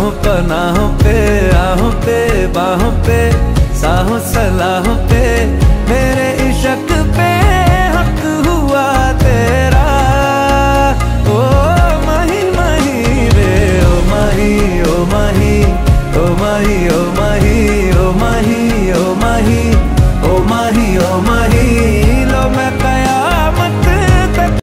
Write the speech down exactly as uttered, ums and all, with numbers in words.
निगाहों पनाहों पे, आहों पे बाहों पे, साहों सलाहों पे